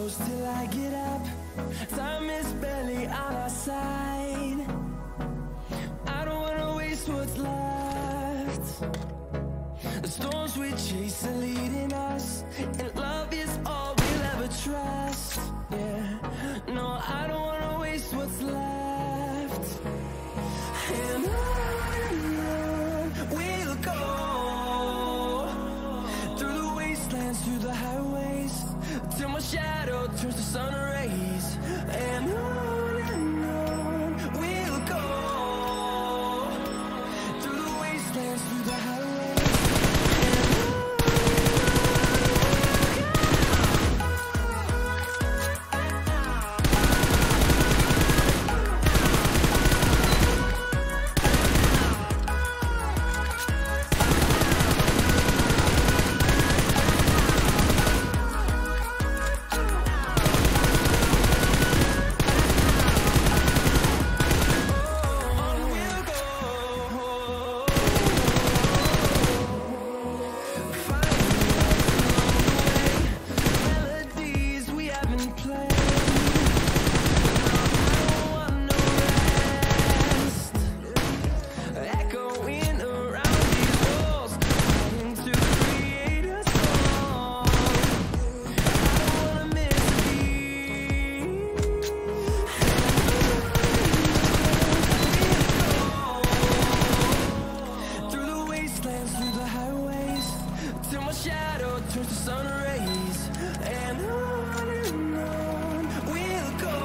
close till I get up. Time is barely on our side. I don't wanna waste what's left. The storms we chase are leading us, and love is all we'll ever trust. Yeah, no, I don't wanna waste what's left. And on we'll go, through the wastelands, through the highways, till my shadow turns to sun rays. And on we'll go, through the wastelands, through the highways. Shadow turns to sun rays. And on we'll go,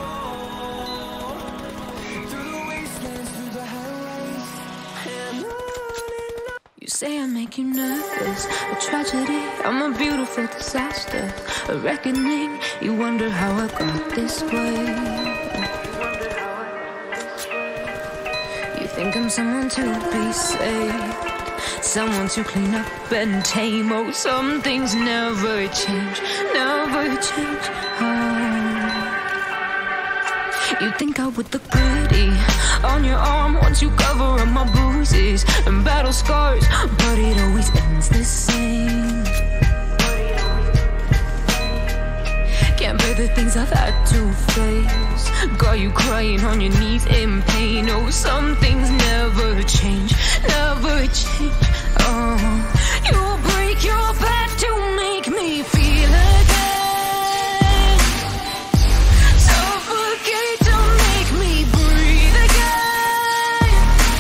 through the wastelands, through the highways. And on. You say I make you nervous, a tragedy, I'm a beautiful disaster, a reckoning. You wonder how I got this way. You think I'm someone to be saved, someone to clean up and tame. Oh, some things never change, never change. Oh. You think I would look pretty on your arm once you cover up my bruises and battle scars, but it always ends the same. Can't bear the things I've had to face, got you crying on your knees in pain. Oh, some things never change, never change. Oh, you'll break your back to make me feel again, suffocate to make me breathe again,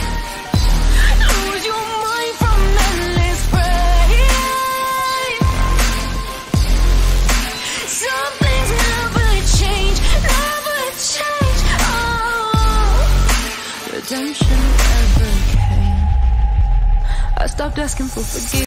lose your mind from endless pain. Some things never change, never change. Oh, redemption never came. I stopped asking for forgiveness.